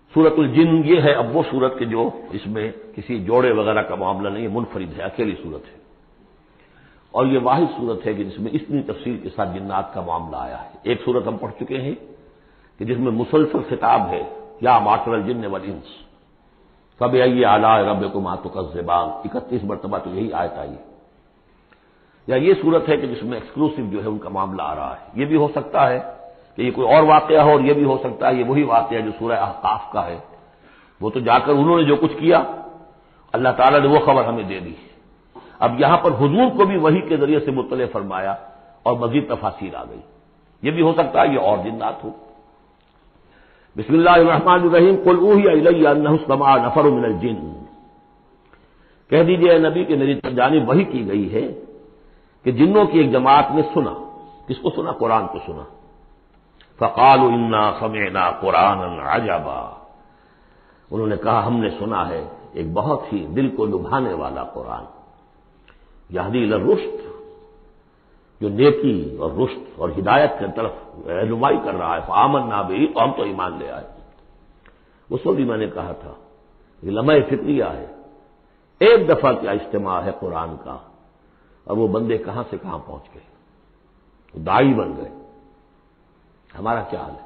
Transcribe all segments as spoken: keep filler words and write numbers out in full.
سورۃ الجن یہ ہے اب وہ سورت کے جو اس میں کسی جوڑے وغیرہ کا معاملہ نہیں ہے، منفرد ہے، اکیلی سورت ہے، اور یہ واحد سورت ہے کہ جس میں اتنی تفصیل کے ساتھ جنات کا معاملہ آیا ہے۔ ایک سورت ہم پڑھ چکے ہیں کہ جس میں مسلسل خطاب ہے، یا معاشر الجن والانس فبأي آلاء ربكما تكذبان، اکتیس مرتبہ تو یہی آیت آئی۔ یا یہ صورت ہے کہ جس میں ایکسکلوسیو جو ہے ان کا معاملہ آ رہا ہے۔ یہ بھی ہو سکتا ہے کہ یہ کوئی اور واقعہ ہو، اور یہ بھی ہو سکتا ہے یہ وہی واقعہ جو سورہ احقاف کا ہے، وہ تو جا کر انہوں نے جو کچھ کیا اللہ تعالیٰ نے وہ خبر ہمیں دے دی۔ اب یہاں پر حضور کو بھی وحی کے ذریعے سے مطلع فرمایا اور مزید تفاصیل آ گئی۔ یہ بھی ہو سکتا ہے یہ اور جنات ہو۔ بسم اللہ الرحمن الرحیم قل اوحی الی انہ استمع نفر من الجن، کہہ دیجئے اے نبی کہ میری جانب وحی کی گئی ہے کہ جنوں کی ایک جماعت نے سنا۔ کس کو سنا؟ قرآن کو سنا۔ فقالوا انا سمعنا قرآنا عجبا، انہوں نے کہا ہم نے سنا ہے ایک بہت ہی دل کو لبھانے والا قرآن، یہدی الی الرشد، جو نیکی اور رشد اور ہدایت کی طرف رہنمائی کر رہا ہے۔ فآمنا بہ، تو ہم تو ایمان لے آئے۔ اس وقت بھی میں نے کہا تھا یہ لمحہ فکریہ ہے، ایک دفعہ کیا اجتماع ہے قرآن کا، اور وہ بندے کہاں سے کہاں پہنچ گئے، داعی بن گئے۔ ہمارا کیا حال ہے؟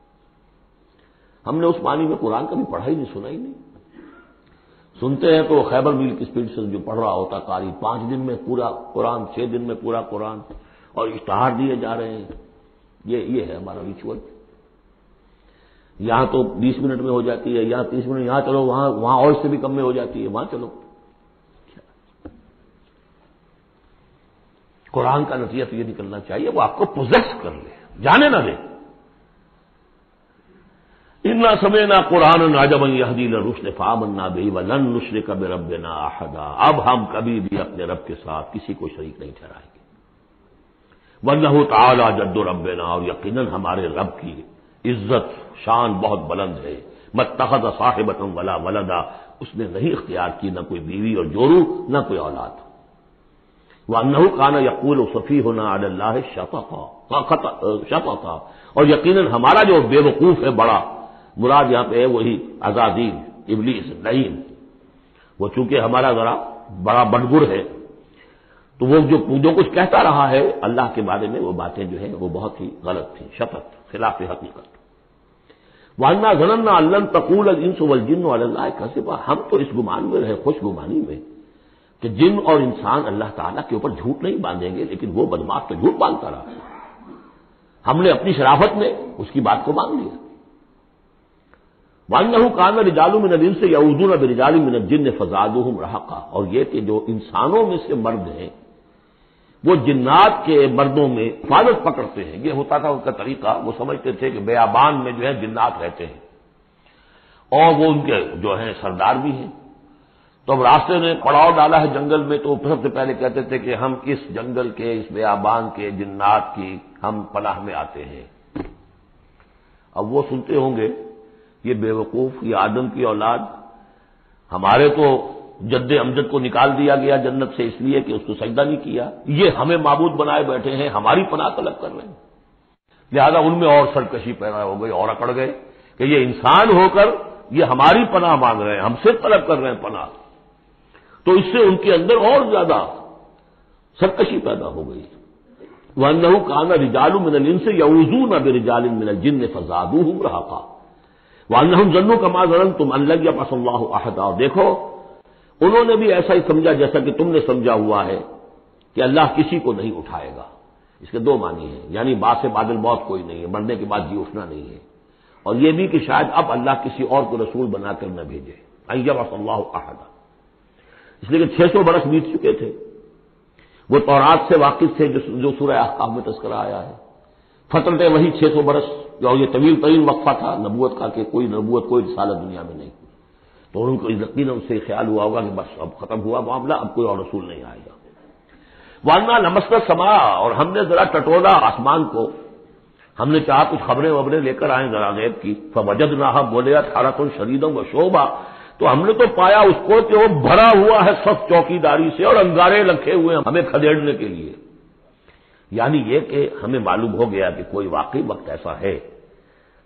ہم نے اس معنی میں قرآن کبھی پڑھا ہی نہیں، سنا ہی نہیں۔ سنتے ہیں تو خیبر میل کی اسپیڈ سے جو پڑھ رہا ہوتا قاری، پانچ دن میں پورا قرآن، چھ دن میں پورا قرآن، اور اشتہار دیے جا رہے ہیں۔ یہ یہ ہے ہمارا ریچول۔ یہاں تو بیس منٹ میں ہو جاتی ہے، یہاں تیس منٹ، یہاں چلو وہاں وہاں اور اس سے بھی کم میں ہو جاتی ہے، وہاں چلو۔ قرآن کا نتیجہ تو یہ نکلنا چاہیے وہ آپ کو پوزیس کر لے، جانے نہ دے۔ انا سمعنا قرآنا عجبا یہدی الی الرشد فآمنا بہ ولن نشرک بربنا احدا، اب ہم کبھی بھی اپنے رب کے ساتھ کسی کو شریک نہیں ٹھہرائیں گے۔ وانہ تعالی جد ربنا، اور یقیناً ہمارے رب کی عزت شان بہت بلند ہے۔ متخذ صاحبۃ ولا ولدا، اس نے نہیں اختیار کی نہ کوئی بیوی اور جورو، نہ کوئی اولاد۔ وانہ کان یقول سفیہنا علی اللہ شططا، شططا، اور یقیناً ہمارا جو بے وقوف ہے بڑا، مراد یہاں پہ ہے وہی عزازیل، ابلیس، لعین، وہ چونکہ ہمارا ذرا بڑا بڑگر ہے، تو وہ جو جو کچھ کہتا رہا ہے اللہ کے بارے میں وہ باتیں جو ہیں وہ بہت ہی غلط تھیں، شطط، خلاف حقیقت۔ وَأَنَّا ظَنَنَّا أَن لَّن تَقُولَ الْإِنسُ وَالْجِنُّ عَلَى اللَّهِ كَذِبًا، ہم تو اس گمان میں رہے، خوش گمانی میں کہ جن اور انسان اللہ تعالیٰ کے اوپر جھوٹ نہیں باندھیں گے، لیکن وہ بدماش تو جھوٹ باندھتا رہا۔ ہم نے اپنی شرافت میں اس کی بات کو مان لیا۔ وَأَنَّهُ كَانَ رِجَالٌ مِّنَ الْإِنسِ يَعُوذُونَ بِرِجَالٍ مِّنَ الْجِنِّ فَزَادُوهُمْ رَهَقًا، اور یہ کہ جو انسانوں میں سے مرد ہیں وہ جنات کے مردوں میں حفاظت پکڑتے ہیں۔ یہ ہوتا تھا ان کا طریقہ، وہ سمجھتے تھے کہ بیابان میں جو ہے جنات رہتے ہیں اور وہ ان کے جو ہیں سردار بھی ہیں، تو اب راستے نے پڑاؤ ڈالا ہے جنگل میں، تو سب سے پہلے کہتے تھے کہ ہم اس جنگل کے، اس بیابان کے جنات کی ہم پناہ میں آتے ہیں۔ اب وہ سنتے ہوں گے یہ بے وقوف، یہ آدم کی اولاد، ہمارے تو جد امجد کو نکال دیا گیا جنت سے اس لیے کہ اس کو سجدہ نہیں کیا، یہ ہمیں معبود بنائے بیٹھے ہیں، ہماری پناہ طلب کر رہے ہیں۔ لہذا ان میں اور سرکشی پیدا ہو گئی اور اکڑ گئے کہ یہ انسان ہو کر یہ ہماری پناہ مانگ رہے ہیں، ہم سے طلب کر رہے ہیں پناہ، تو اس سے ان کے اندر اور زیادہ سرکشی پیدا ہو گئی۔ وَأَنَّهُ كَانَ رِجَالٌ مِّنَ الْإِنسِ يَعُوذُونَ بِرِجَالٍ مِّنَ الْجِنِّ فَزَادُوهُمْ رَهَقًا وَأَنَّهُمْ ظَنُّوا كَمَا ظَنَنتُمْ أَن لَّن يَبْعَثَ اللَّهُ أَحَدًا، اور دیکھو انہوں نے بھی ایسا ہی سمجھا جیسا کہ تم نے سمجھا ہوا ہے کہ اللہ کسی کو نہیں اٹھائے گا۔ اس کے دو معنی ہیں، یعنی بعد سے بعد الموت کوئی نہیں ہے، مرنے کے بعد جی اٹھنا نہیں ہے، اور یہ بھی کہ شاید اب اللہ کسی اور کو رسول بنا کر نہ بھیجے، أن يبعث الله أحدا، اس لیے کہ چھ سو برس بیت چکے تھے، وہ تورات سے واقف تھے جو جو سورہ احقاف میں تذکرہ آیا ہے، فترت وہی چھ سو برس، اور یہ طویل ترین وقفہ تھا نبوت کا کہ کوئی نبوت کوئی رسالت دنیا میں نہیں، تو ان کو یقیناً اس سے خیال ہوا ہوگا کہ بس اب ختم ہوا معاملہ، اب کوئی اور رسول نہیں آئے گا۔ وَأَنَّا لَمَسْنَا السَّمَاءَ، اور ہم نے ذرا ٹٹولا آسمان کو، ہم نے چاہا کچھ خبریں وبریں لے کر آئیں ذرا غیب کی، فَوَجَدْنَاهَا مُلِئَتْ حَرَسًا شَدِيدًا وَشُهُبًا، تو ہم نے تو پایا اس کو کہ وہ بھرا ہوا ہے سخت چوکیداری سے اور انگارے رکھے ہوئے ہیں ہمیں کھدیڑنے کے لیے۔ یعنی یہ کہ ہمیں معلوم ہو گیا کہ کوئی واقعی وقت ایسا ہے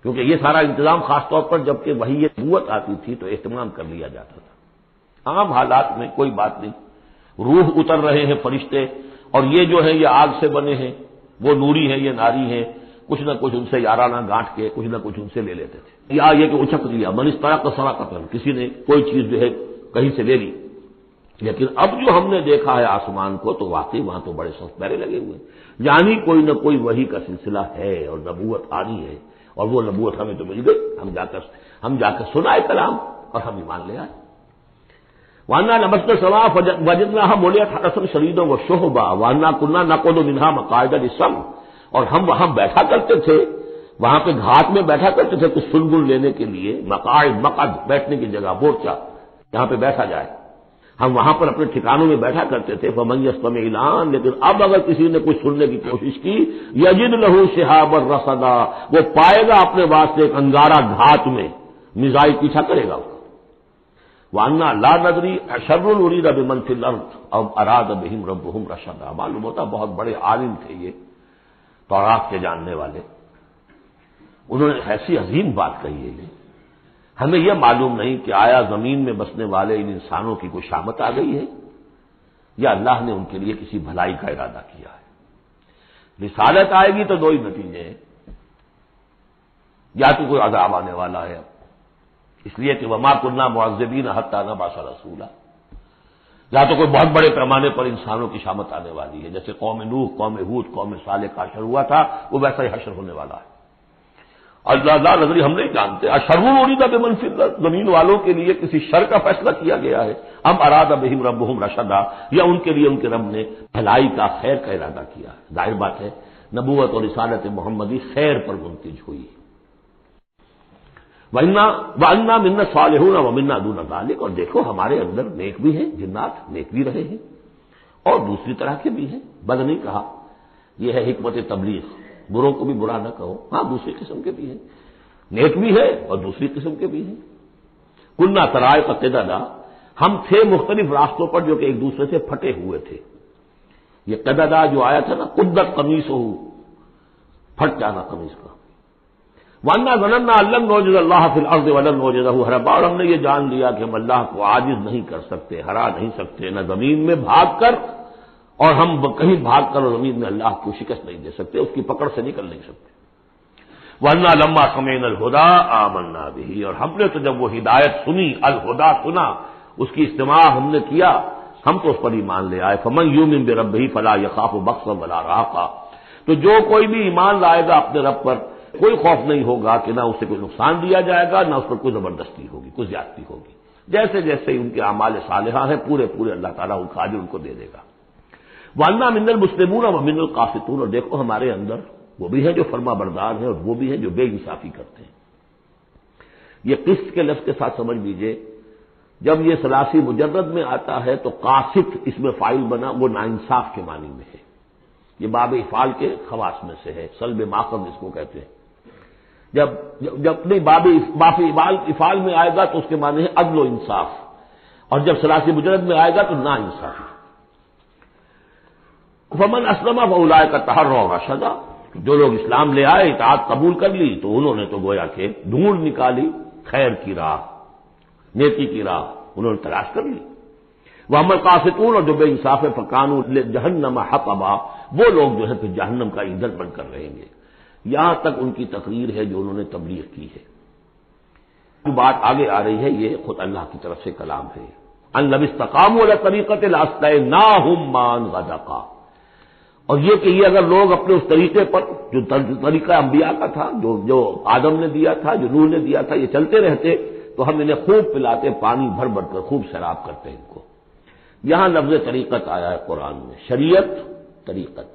کیونکہ یہ سارا انتظام خاص طور پر جبکہ وحی نبوت آتی تھی تو اہتمام کر لیا جاتا تھا۔ عام حالات میں کوئی بات نہیں، روح اتر رہے ہیں فرشتے، اور یہ جو ہے یہ آگ سے بنے ہیں، وہ نوری ہیں یہ ناری ہیں، کچھ نہ کچھ ان سے یارانہ گانٹ کے کچھ نہ کچھ ان سے لے لیتے تھے، یا یہ کہ اچک لیا من اس طرح کا سرا قتل، کسی نے کوئی چیز جو ہے کہیں سے لے لی۔ لیکن اب جو ہم نے دیکھا ہے آسمان کو تو واقعی وہاں تو بڑے سخت پہرے لگے ہوئے ہیں، یعنی کوئی نہ کوئی وحی کا سلسلہ ہے اور نبوت آنی ہے، اور وہ نبوت ہمیں تو مل گئی، ہم جا کر ہم جا کر سنائے کلام اور ہم ایمان لے آئے۔ وانا نمست سوا وجدنا مولیت حسن شریدوں و شہبا وانا کنہ نقود منہا مقاعد للسمع، اور ہم وہاں بیٹھا کرتے تھے، وہاں پہ گھاٹ میں بیٹھا کرتے تھے کچھ سنگن لینے کے لیے، مقاعد مقعد بیٹھنے کی جگہ، مورچہ جہاں پہ بیٹھا جائے، ہم وہاں پر اپنے ٹھکانوں میں بیٹھا کرتے تھے۔ فمن یستمع الان، لیکن اب اگر کسی نے کچھ سننے کی کوشش کی، یجد لہ شہابا رصدا، وہ پائے گا اپنے واسطے ایک انگارہ گھات میں، میزائل پیچھا کرے گا۔ وَأَنَّا لَا نَدْرِي أَشَرٌّ أُرِيدَ بِمَنْ فِي الْأَرْضِ أَوْ أَرَادَ بِهِمْ رَبُّهُمْ رَشَدًا، معلوم ہوتا بہت بڑے عالم تھے یہ تورات کے جاننے والے، انہوں نے ایسی عظیم بات کہی ہے یہ، ہمیں یہ معلوم نہیں کہ آیا زمین میں بسنے والے ان انسانوں کی کوئی شامت آ گئی ہے یا اللہ نے ان کے لیے کسی بھلائی کا ارادہ کیا ہے۔ رسالت آئے گی تو دو ہی نتیجے ہیں، یا تو کوئی عذاب آنے والا ہے، اس لیے کہ وما كنا معذبین حتی نبعث رسولا، یا تو کوئی بہت بڑے پیمانے پر انسانوں کی شامت آنے والی ہے، جیسے قوم نوح، قوم ہود، قوم صالح کا حشر ہوا تھا، وہ ویسا ہی حشر ہونے والا ہے۔ اللہ لا نظری ہم نہیں جانتے، اشر ارید بمن فی الارض، زمین والوں کے لیے کسی شر کا فیصلہ کیا گیا ہے، ام اراد بہم ربہم رشدا، یا ان کے لیے ان کے رب نے بھلائی کا خیر کا ارادہ کیا ہے۔ ظاہر بات ہے نبوت اور رسالت محمدی خیر پر منتج ہوئی۔ وَإِنَّا وَأَنَّا مِنَّا الصَّالِحُونَ وَمِنَّا دُونَ ذَلِكَ، اور دیکھو ہمارے اندر نیک بھی ہیں، جنات نیک بھی رہے ہیں اور دوسری طرح کے بھی ہیں، بد نہیں کہا، یہ ہے حکمت تبلیغ، بروں کو بھی برا نہ کہو، ہاں دوسری قسم کے بھی ہیں، نیک بھی ہے اور دوسری قسم کے بھی ہیں۔ کُنَّا طَرَائِقَ قِدَدًا، ہم تھے مختلف راستوں پر جو کہ ایک دوسرے سے پھٹے ہوئے تھے۔ یہ قددا جو آیا تھا نا، قدت قمیصہ، پھٹ جانا قمیص کا۔ وَأَنَّا ظَنَنَّا أَن لَّن نُعْجِزَ اللَّهَ فِي الْأَرْضِ وَلَن نُعْجِزَهُ هَرَبًا، اور ہم نے یہ جان لیا کہ ہم اللہ کو عاجز نہیں کر سکتے، ہرا نہیں سکتے، نہ زمین میں بھاگ کر، اور ہم کہیں بھاگ کر اور زمین میں اللہ کو شکست نہیں دے سکتے، اس کی پکڑ سے نکل نہیں سکتے۔ وَأَنَّا لَمَّا سَمِعْنَا الْهُدَىٰ آمَنَّا بِهِ، اور ہم نے تو جب وہ ہدایت سنی، الہدا سنا، اس کی استماع ہم نے کیا، ہم تو اس پر ایمان لے آئے۔ فَمَن يُؤْمِن بِرَبِّهِ فَلَا يَخَافُ بَخْسًا وَلَا رَهَقًا، تو جو کوئی بھی ایمان لائے گا اپنے رب پر، کوئی خوف نہیں ہوگا کہ نہ اسے کوئی نقصان دیا جائے گا، نہ اس پر کوئی زبردستی ہوگی، کوئی زیادتی ہوگی، جیسے جیسے ان کے اعمال صالحہ ہیں پورے پورے اللہ تعالیٰ ان کا اجر ان کو دے دے گا۔ وَأَنَّا مِنَّا الْمُسْلِمُونَ وَمِنَّا الْقَاسِطُونَ، اور دیکھو ہمارے اندر وہ بھی ہیں جو فرما بردار ہیں اور وہ بھی ہیں جو بے انصافی کرتے ہیں۔ یہ قسط کے لفظ کے ساتھ سمجھ لیجئے، جب یہ ثلاثی مجرد میں آتا ہے تو قاسط اس میں فاعل بنا، وہ ناانصاف کے معنی میں ہے، یہ باب افعال کے خواص میں سے ہے، سلب ماخذ اس کو کہتے ہیں۔ جب جب نہیں باب باب افعال میں آئے گا تو اس کے معنی ہے عدل و انصاف، اور جب ثلاثی مجرد میں آئے گا تو نا انصافی۔ فمن اسلم فاولئک تحروا رشدا، جو لوگ اسلام لے آئے، اطاعت قبول کر لی، تو انہوں نے تو گویا کہ ڈھونڈ نکالی خیر کی راہ، نیکی کی راہ انہوں نے تلاش کر لی۔ وَأَمَّا الْقَاسِطُونَ، اور جو بے انصاف ہے، فَكَانُوا لِجَهَنَّمَ حَطَبًا، وہ لوگ جو ہے پھر جہنم کا ایندھن بن کر رہیں گے۔ یہاں تک ان کی تقریر ہے جو انہوں نے تبلیغ کی ہے۔ جو بات آگے آ رہی ہے یہ خود اللہ کی طرف سے کلام ہے، أَن لَّوِ اسْتَقَامُوا عَلَى الطَّرِيقَةِ لَأَسْقَيْنَاهُم مَّاءً غَدَقًا، اور یہ کہ یہ اگر لوگ اپنے اس طریقے پر جو طریقہ انبیاء کا تھا، جو جو آدم نے دیا تھا، جو نوح نے دیا تھا، یہ چلتے رہتے تو ہم انہیں خوب پلاتے، پانی بھر بھر کر خوب سیراب کرتے ان کو۔ یہاں لفظ طریقت آیا ہے قرآن میں، شریعت، طریقت۔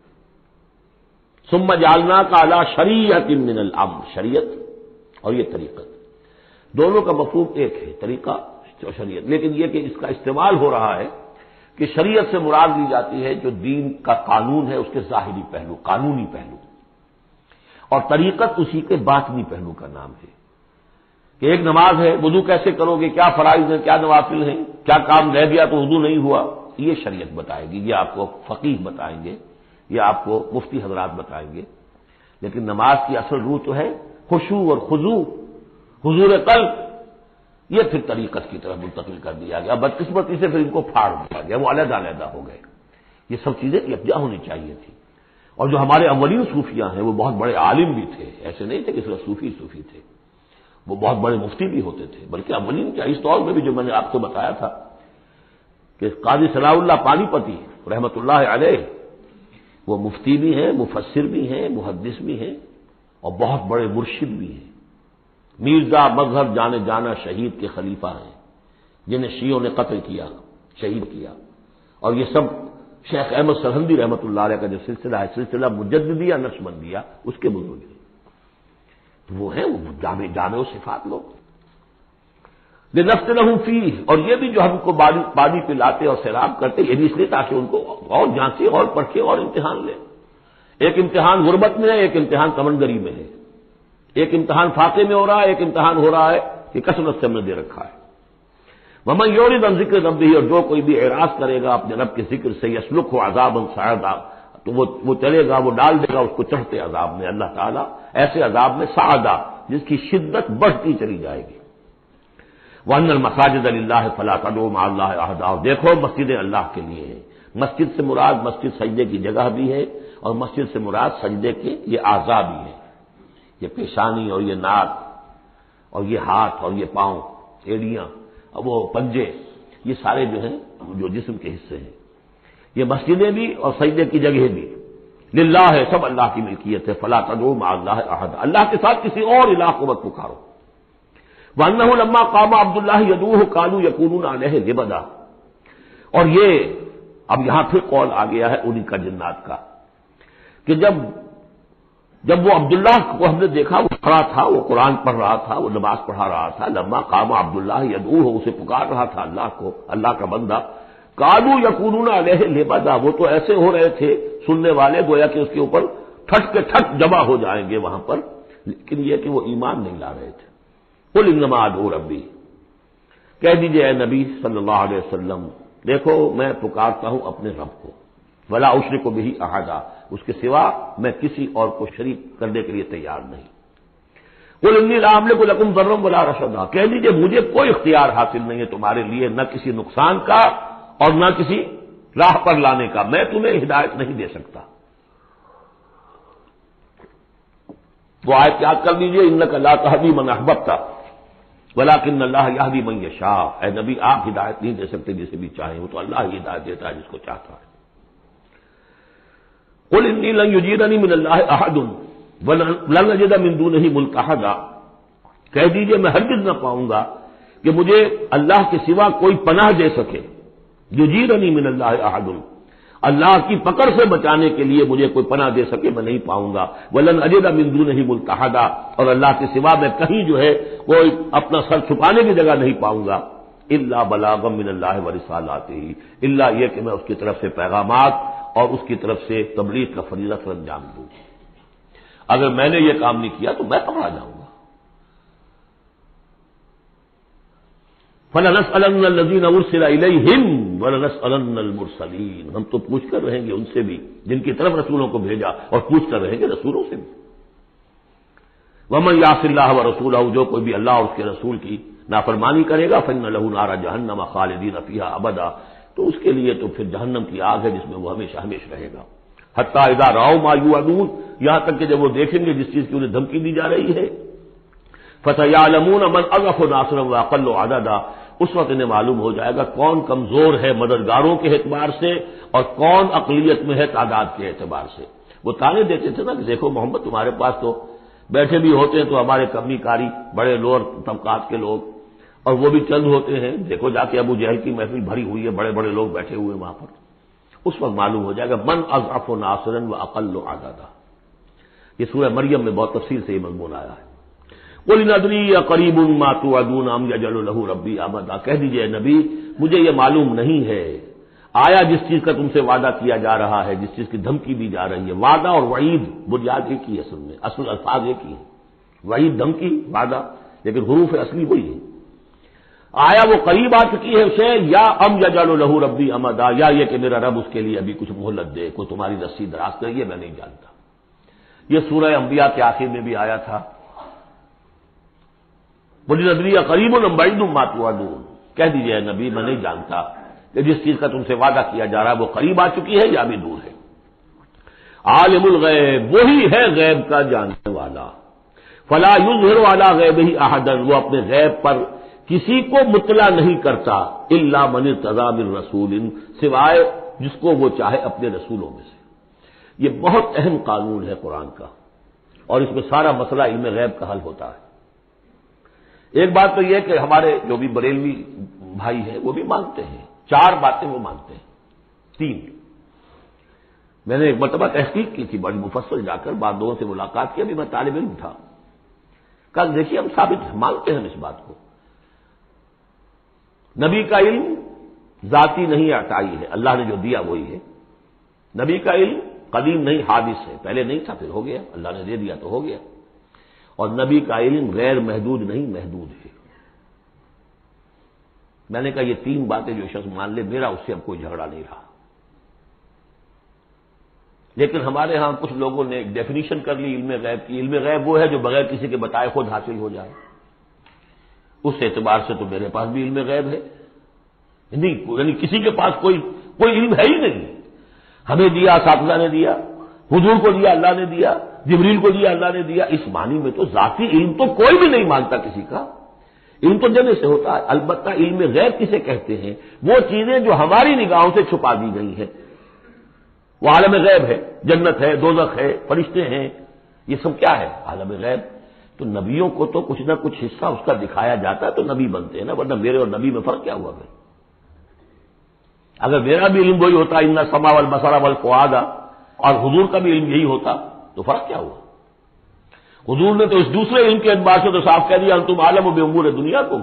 ثم جعلناک علی شریعۃ من الامر، شریعت اور یہ طریقت، دونوں کا مفہوم ایک ہے، طریقہ اور شریعت، لیکن یہ کہ اس کا استعمال ہو رہا ہے کہ شریعت سے مراد لی جاتی ہے جو دین کا قانون ہے، اس کے ظاہری پہلو، قانونی پہلو، اور طریقت اسی کے باطنی پہلو کا نام ہے، کہ ایک نماز ہے، وضو کیسے کرو گے، کیا فرائض ہیں، کیا نوافل ہیں، کیا کام رہ گیا تو وضو نہیں ہوا، یہ شریعت بتائے گی، یہ آپ کو فقیہ بتائیں گے، یہ آپ کو مفتی حضرات بتائیں گے، لیکن نماز کی اصل روح تو ہے خشوع اور خضوع، حضور قلب، یہ پھر طریقت کی طرف منتقل کر دیا گیا. بدقسمتی سے پھر ان کو پھاڑ دیا گیا، وہ علیحدہ علیحدہ ہو گئے. یہ سب چیزیں یکجا ہونی چاہیے تھی. اور جو ہمارے اولین صوفیاء ہیں وہ بہت بڑے عالم بھی تھے، ایسے نہیں تھے کہ صرف صوفی صوفی تھے، وہ بہت بڑے مفتی بھی ہوتے تھے. بلکہ اولین کیا، اس دور میں بھی جو میں نے آپ کو بتایا تھا کہ قاضی صلاح اللہ پانی پتی رحمت اللہ علیہ، وہ مفتی بھی ہیں، مفسر بھی ہیں، محدث بھی ہیں، اور بہت بڑے مرشد بھی ہیں. میرزا مظہر جانے جانا شہید کے خلیفہ ہیں، جنہیں شیعوں نے قتل کیا، شہید کیا. اور یہ سب شیخ احمد سرہندی رحمت اللہ علیہ کا جو سلسلہ ہے، سلسلہ مجددیہ نقشبندیہ، اس کے بزرگ ہیں. وہ ہیں وہ جامع جامع و صفات لوگ. لنفتنہم فیہ، اور یہ بھی جو ہم کو پانی پلاتے اور سیراب کرتے، یہ بھی اس لیے تاکہ ان کو اور جانچے اور پرکھے اور امتحان لیں. ایک امتحان غربت میں ہے، ایک امتحان تمنگری میں ہے. ایک امتحان فاقے میں ہو رہا ہے، ایک امتحان ہو رہا ہے کہ کثرت سے ہم نے دے رکھا ہے. ومن یعرض عن ذکر ربہ، اور جو کوئی بھی اعراض کرے گا اپنے رب کے ذکر سے، یسلکہ عذابا صعدا، تو وہ وہ چلے گا، وہ ڈال دے گا اس کو چڑھتے عذاب میں اللہ تعالیٰ، ایسے عذاب میں صعدا جس کی شدت بڑھتی چلی جائے گی. وان المساجد للہ فلا تدعوا مع اللہ احدا، اور دیکھو مسجدیں اللہ کے لیے ہیں. مسجد سے مراد مسجد سجدے کی جگہ بھی ہے، اور مسجد سے مراد سجدے کے یہ اعضاء بھی ہیں. یہ پیشانی اور یہ ناک اور یہ ہاتھ اور یہ پاؤں، ایڑیاں، وہ پنجے، یہ سارے جو ہیں جو جسم کے حصے ہیں. یہ مسجدیں بھی اور سجدے کی جگہ بھی للہ ہے، سب اللہ کی ملکیت ہے. فلا تدعوا مع اللہ احد، اللہ کے ساتھ کسی اور الہ کو مت پکارو. وانہ لما قام عبد اللہ یدعوہ قالوا یکونون علیہ لبدا، اور یہ اب یہاں پھر قول آ گیا ہے انہی کا جنات کا کہ جب جب وہ عبداللہ کو ہم نے دیکھا وہ کھڑا تھا، وہ قرآن پڑھ رہا تھا، وہ نماز پڑھا رہا تھا. لما قام عبداللہ یدعوہ، اسے پکار رہا تھا اللہ کو، اللہ کا بندہ. قالوا یکونون علیہ لبدا، وہ تو ایسے ہو رہے تھے سننے والے گویا کہ اس کے اوپر ٹھٹ کے ٹھٹ جمع ہو جائیں گے وہاں پر، لیکن یہ کہ وہ ایمان نہیں لا رہے تھے. قل انما ادعو ربی، کہہ دیجئے اے نبی صلی اللہ علیہ وسلم، دیکھو میں پکارتا ہوں اپنے رب کو، ولا اشرک بہ احدا، اس کے سوا میں کسی اور کو شریک کرنے کے لیے تیار نہیں. قل انی لا املک لکم ضرا ولا رشدا، کہہ دیجئے مجھے کوئی اختیار حاصل نہیں ہے تمہارے لیے، نہ کسی نقصان کا اور نہ کسی راہ پر لانے کا، میں تمہیں ہدایت نہیں دے سکتا. وہ آیت یاد کر لیجئے، انک لا تہدی من احببت ولکن اللہ یہدی من یشاء، اے نبی آپ ہدایت نہیں دے سکتے جسے بھی چاہیں، وہ تو اللہ ہی ہدایت دیتا ہے جس کو چاہتا ہے. قل انی لن یجیرنی من اللہ احد ولن اجد من دونہ ملتحدا، کہہ دیجئے میں ہرگز نہ پاؤں گا کہ مجھے اللہ کے سوا کوئی پناہ دے سکے. یجیرنی من اللہ احد، اللہ کی پکڑ سے بچانے کے لیے مجھے کوئی پناہ دے سکے میں نہیں پاؤں گا. ولن اجد من دونہ ملتحدا، اور اللہ کے سوا میں کہیں جو ہے کوئی اپنا سر چھپانے کی جگہ نہیں پاؤں گا. الا بلاغا من اللہ ورسالاتہ، الا یہ کہ میں اس کی طرف سے پیغامات اور اس کی طرف سے تبلیغ کا فریضہ سر انجام دوں. اگر میں نے یہ کام نہیں کیا تو میں پکڑا جاؤں گا. فَلَنَسْأَلَنَّ الَّذِينَ أُرْسِلَ إِلَيْهِمْ وَلَنَسْأَلَنَّ الْمُرْسَلِينَ، ہم تو پوچھ کر رہیں گے ان سے بھی جن کی طرف رسولوں کو بھیجا، اور پوچھ کر رہیں گے رسولوں سے بھی. وَمَن يَعْصِ اللَّهَ وَرَسُولَهُ، جو کوئی بھی اللہ اور اس کے رسول کی نافرمانی کرے گا، فَإِنَّ لَهُ نَارَ جَهَنَّمَ خَالِدِينَ فِيهَا أَبَدًا، تو اس کے لیے تو پھر جہنم کی آگ ہے جس میں وہ ہمیشہ ہمیشہ رہے گا. حتیٰ اذا رأوا ما يوعدون، یہاں تک کہ جب وہ دیکھیں گے جس چیز کی انہیں دھمکی دی جا رہی ہے، فَسَيَعْلَمُونَ مَنْ أَضْعَفُ نَاصِرًا وَأَقَلُّ عَدَدًا، اس وقت انہیں معلوم ہو جائے گا کون کمزور ہے مددگاروں کے اعتبار سے اور کون اقلیت میں ہے تعداد کے اعتبار سے. وہ تانے دیتے تھے نا کہ دیکھو محمد تمہارے پاس تو بیٹھے بھی ہوتے ہیں تو ہمارے کمی کاری بڑے لوور طبقات کے لوگ، اور وہ بھی چند ہوتے ہیں، دیکھو جا کے ابو جہل کی محفل بھری ہوئی ہے، بڑے بڑے لوگ بیٹھے ہوئے ہیں وہاں پر. اس وقت معلوم ہو جائے گا من اضعف ناصرا واقل عددا. یہ سورہ مریم میں بہت تفصیل سے یہ مضمون آیا ہے. قل ان ادری اقریب ما توعدون ام یجعل له ربی امدا، کہہ دیجئے نبی مجھے یہ معلوم نہیں ہے آیا جس چیز کا تم سے وعدہ کیا جا رہا ہے، جس چیز کی دھمکی دی جا رہی ہے. وعدہ اور وعید بنیاد ایک ہی اصل میں، اصل الفاظ ایک ہی ہے. وعید دھمکی، وعدہ، لیکن حروف اصلی وہی ہے. آیا وہ قریب آ چکی ہے اسے، یا ام یجعل له ربی امدا، یا یہ کہ میرا رب اس کے لیے ابھی کچھ مہلت دے، کوئی تمہاری رسی دراز کرے، یہ میں نہیں جانتا. یہ سورہ انبیاء کے آخر میں بھی آیا تھا قل ادری اقریب ام بعید ما توعدون، کہہ دیجیے اے نبی میں نہیں جانتا کہ جس چیز کا تم سے وعدہ کیا جا رہا ہے وہ قریب آ چکی ہے یا بھی دور ہے۔ عالم الغیب، وہی ہے غیب کا جاننے والا، فلا یظہر علی غیبہ احدا، وہ اپنے غیب پر کسی کو مطلع نہیں کرتا، الا من ارتضی من رسول، سوائے جس کو وہ چاہے اپنے رسولوں میں سے۔ یہ بہت اہم قانون ہے قرآن کا، اور اس میں سارا مسئلہ علم غیب کا حل ہوتا ہے۔ ایک بات تو یہ کہ ہمارے جو بھی بریلوی بھائی ہیں وہ بھی مانتے ہیں، چار باتیں وہ مانتے ہیں، تین۔ میں نے ایک مرتبہ تحقیق کی تھی بڑی مفصل، جا کر بعض لوگوں سے ملاقات کی، ابھی میں طالب علم تھا، کل دیکھیے ہم ثابت مانتے ہیں اس بات کو۔ نبی کا علم ذاتی نہیں عطائی ہے، اللہ نے جو دیا وہی ہے۔ نبی کا علم قدیم نہیں حادث ہے، پہلے نہیں تھا پھر ہو گیا، اللہ نے دے دیا تو ہو گیا۔ اور نبی کا علم غیر محدود نہیں محدود ہے۔ میں نے کہا یہ تین باتیں جو شخص مان لے، میرا اس سے اب کوئی جھگڑا نہیں رہا۔ لیکن ہمارے ہاں کچھ لوگوں نے ایک ڈیفینیشن کر لی علم غیب کی، علم غیب وہ ہے جو بغیر کسی کے بتائے خود حاصل ہو جائے۔ اس اعتبار سے تو میرے پاس بھی علم غیب ہے، نہیں یعنی کسی کے پاس کوئی کوئی علم ہے ہی نہیں۔ ہمیں دیا اساتذہ نے دیا، حضور کو دیا اللہ نے دیا، جبریل کو دیا اللہ نے دیا، اس معنی میں تو ذاتی علم تو کوئی بھی نہیں مانتا کسی کا، علم تو دینے سے ہوتا ہے۔ البتہ علم غیب کسے کہتے ہیں؟ وہ چیزیں جو ہماری نگاہوں سے چھپا دی گئی ہیں، وہ عالم غیب ہے، جنت ہے، دوزخ ہے، فرشتے ہیں، یہ سب کیا ہے؟ عالم غیب۔ تو نبیوں کو تو کچھ نہ کچھ حصہ اس کا دکھایا جاتا ہے تو نبی بنتے ہیں نا، ورنہ میرے اور نبی میں فرق کیا ہوا پھر؟ اگر میرا بھی علم وہی ہوتا ان السمع والبصر والفؤاد، اور حضور کا بھی علم یہی ہوتا تو فرق کیا ہوا؟ حضور نے تو اس دوسرے علم کے اعتبار سے تو صاف کہہ دیا انتم عالم بامور دنیاکم،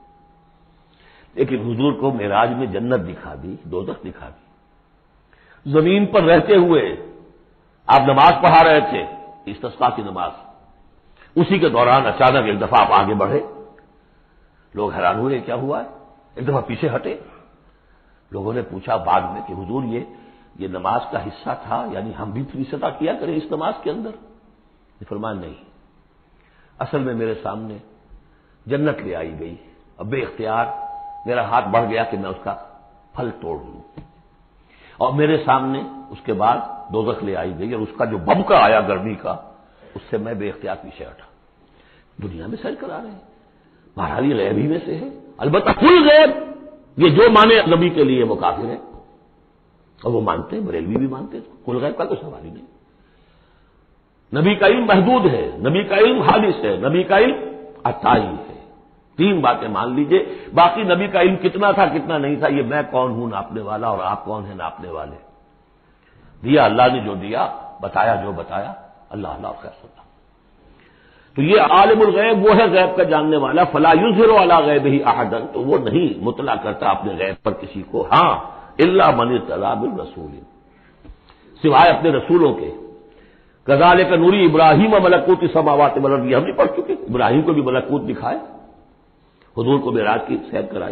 لیکن حضور کو معراج میں جنت دکھا دی، دوزخ دکھا دی۔ زمین پر رہتے ہوئے آپ نماز پڑھا رہے تھے، استسقاء کی نماز، اسی کے دوران اچانک ایک دفعہ آپ آگے بڑھے، لوگ حیران ہوئے کیا ہوا ہے، ایک دفعہ پیچھے ہٹے۔ لوگوں نے پوچھا بعد میں کہ حضور یہ یہ نماز کا حصہ تھا، یعنی ہم بھی فریضہ ادا کیا کریں اس نماز کے اندر؟ یہ فرمان نہیں، اصل میں میرے سامنے جنت لے آئی گئی، اب بے اختیار میرا ہاتھ بڑھ گیا کہ میں اس کا پھل توڑ لوں، اور میرے سامنے اس کے بعد دوزخ لے آئی گئی، اور اس کا جو ببکا آیا گرمی کا، اس سے میں بے اختیار پیچھے ہٹا۔ دنیا میں سیر کرا رہے ہیں، بہرحال یہ غیب ہی میں سے ہے، البتہ کل غیب یہ جو مانے نبی کے لیے وہ کافر ہے، اور وہ مانتے ہیں، بریلوی بھی مانتے ہیں، کل غیب کا کوئی سوال ہی نہیں۔ نبی کا علم محدود ہے، نبی کا علم حادث ہے، نبی کا علم عطائی ہے۔ تین باتیں مان لیجئے، باقی نبی کا علم کتنا تھا کتنا نہیں تھا یہ میں کون ہوں ناپنے والا، اور آپ کون ہیں ناپنے والے؟ دیا اللہ نے جو دیا، بتایا جو بتایا، اللہ اللہ خیر صدا۔ تو یہ عالم الغیب وہ ہے غیب کا جاننے والا، فلا یظہر علی غیبہ احدا، تو وہ نہیں مطلع کرتا اپنے غیب پر کسی کو، ہاں الا من ارتضی من رسول، سوائے اپنے رسولوں کے۔ کذالک نوری ابراہیم ملکوت السماوات والارض، یہ ہم نے پڑھ چکے، ابراہیم کو بھی ملکوت دکھائے، حضور کو معراج کی سیر کرائی۔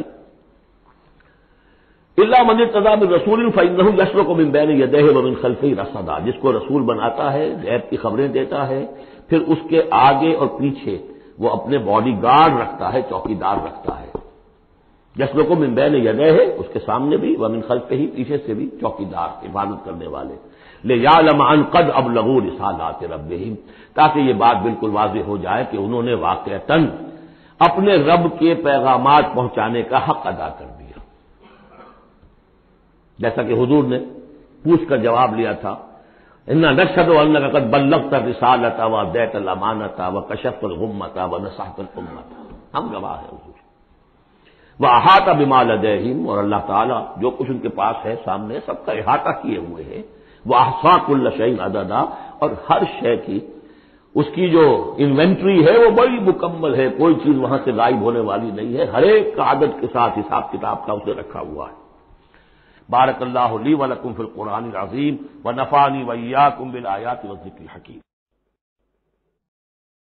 الا من ارتضی من رسول فانہ یسلک من بین یدیہ ومن خلفہ رصدا، جس کو رسول بناتا ہے، غیب کی خبریں دیتا ہے، پھر اس کے آگے اور پیچھے وہ اپنے باڈی گارڈ رکھتا ہے، چوکیدار رکھتا ہے۔ یسلک من بین یدیہ، اس کے سامنے بھی، ومن خلفہ، پیچھے سے بھی چوکیدار، حفاظت کرنے والے۔ لیعلم ان قد ابلغوا رسالات ربہم، تاکہ یہ بات بالکل واضح ہو جائے کہ انہوں نے واقعتاً اپنے رب کے پیغامات پہنچانے کا حق ادا کر دیا، جیسا کہ حضور نے پوچھ کر جواب لیا تھا، انا نشہد انک قد بلغت الرسالۃ وادیت الامانۃ وکشفت الغمۃ ونصحت الامۃ، ہم گواہ ہیں حضور۔ واحاط بما لدیہم، اور اللہ تعالیٰ جو کچھ ان کے پاس ہے سامنے سب کا احاطہ کیے ہوئے ہیں، واحصا کل شیء عددا، اور ہر شے کی اس کی جو انوینٹری ہے وہ بڑی مکمل ہے، کوئی چیز وہاں سے غائب ہونے والی نہیں ہے، ہر ایک کا عدد کے ساتھ حساب کتاب کا اسے رکھا ہوا ہے۔ بارک اللہ لی ولکم فی القرآن العظیم ونفعنی وإیاکم بالآیات والذکر الحکیم۔